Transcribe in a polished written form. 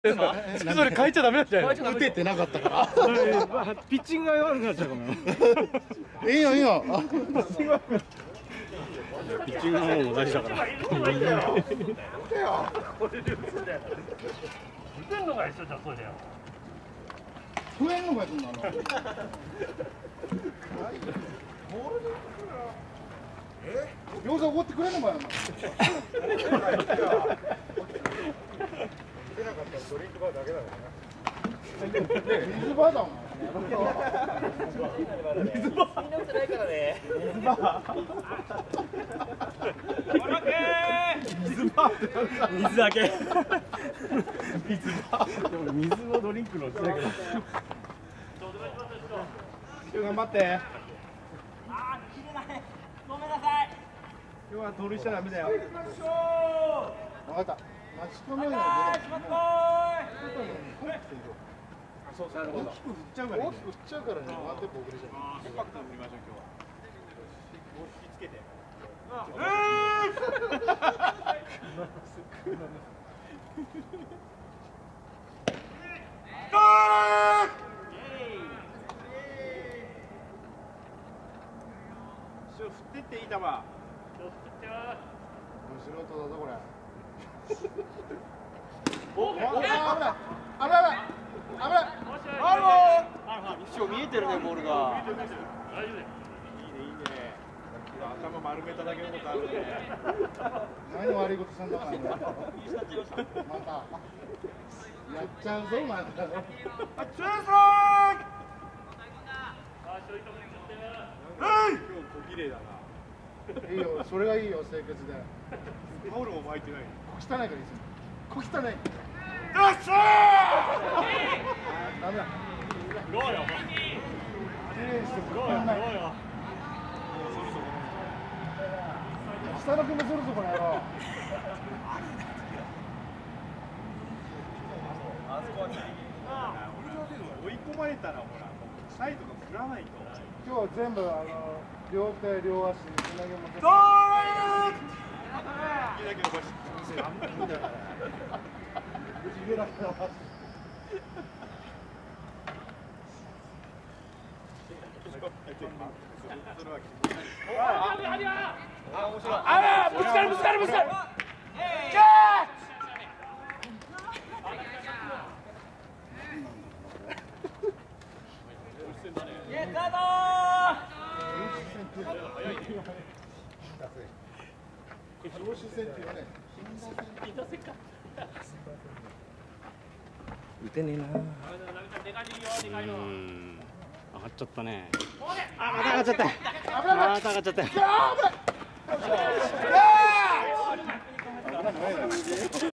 それ変えちゃダメなんじゃないの？ 打ててなかったからピッチングが悪くなっちゃうかもよ。 いいよいいよ。 ピッチングの方も大事だから。打てんのが一緒じゃん、それだよ。 増えんのかい、そんなの。餃子おごってくれんのかよ。出なかったらドリンクバーだけだからね。水バーだもん。水バー。みんなないからね。水バー。水バーって水だけ。水バー。でも水のドリンクのうちだけど。頑張って。あー、切れない。ごめんなさい。今日は盗塁しちゃダメだよ。分かった。待ち込めるので。そうそう。大きく振っちゃうから。大きく振っちゃうからね。ワンテンポ遅れちゃう。コンパクトに振りましょう今日は。もう引きつけて。振ってっていい球。振ってってよ。素人だぞこれ。お、危ない。危ない。危ない。一応見えてるねボールが。大丈夫だよ。いいねいいね。頭丸めただけのことあるね。何悪いことしたんだからね。また。やっちゃうぞまた。ツーストライク。今日小綺麗だな。いいよ、それがいいよ、清潔で。タオルも巻いてない。小汚いからいいですよ。小汚い。よっしゃー。ダメだ。ゴーよ。綺麗にしてゴーよ。下の君もするぞこの野郎。あそこはギリギリ。追い込まれたらほら、サイドが振らないと。今日は全部両手両足につなげも。ドーン。だけ伸ばして。あら、ぶつかる。キャッチ。上司戦っていうね。 打てねえな。上がっちゃったね。あ、また上がっちゃった。また上がっちゃったよ。